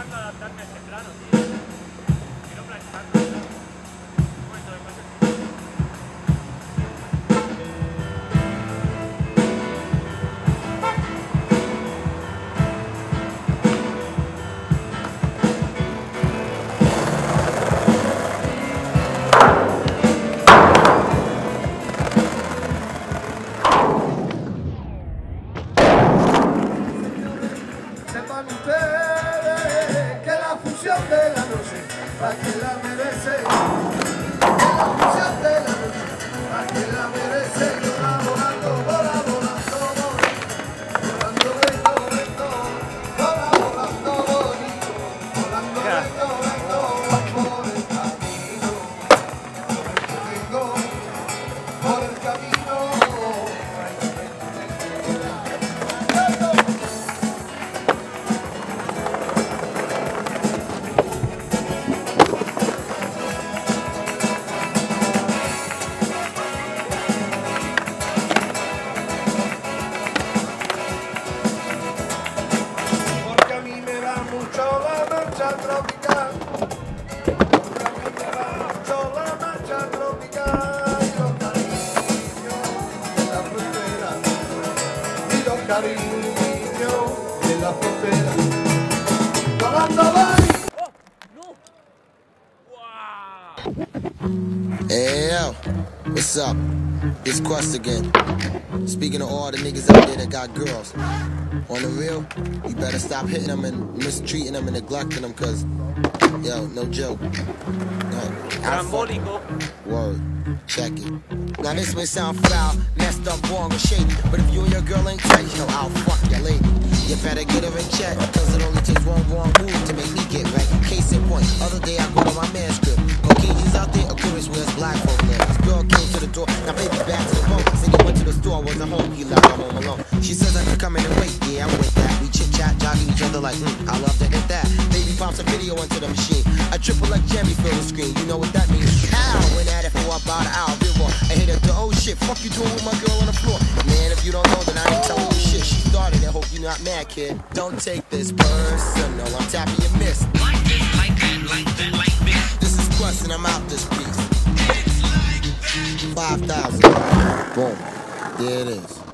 Hey yo, what's up? It's Quest again. Speaking of all the niggas out there that got girls, on the real, you better stop hitting them and mistreating them and neglecting them, cause, yo, no joke. Trambólico. Word, check it. Now this may sound foul, messed up, wrong, or shady, but if you and your girl ain't tight, yo, I'll fuck your lady. You better get her in check, cause it only takes one wrong move to make me get right. Case in point, other day I go to my man's crib. Okay, he's out there, Aquarius wears black folk there. This girl came to the door, now baby back to the boat. Said he went to the store, wasn't home, he left her home alone. She says I can come in and wait, yeah, I'm with that. We chit chat, jogging each other like, I love to hit that. Baby pops a video into the machine. I triple like Jemmy fill the screen, you know what that means. Ow, went at it for about an hour, bit raw. I hit her to, oh shit, fuck you doing with my girl on the floor. Man, if you don't know, then I ain't telling you shit. She started it, hope you're not mad, kid. Don't take this personal, I'm tapping your miss. Like this, like that, like that, like this. This is Quest and I'm out this piece. It's like that. 5,000. Boom. There it is.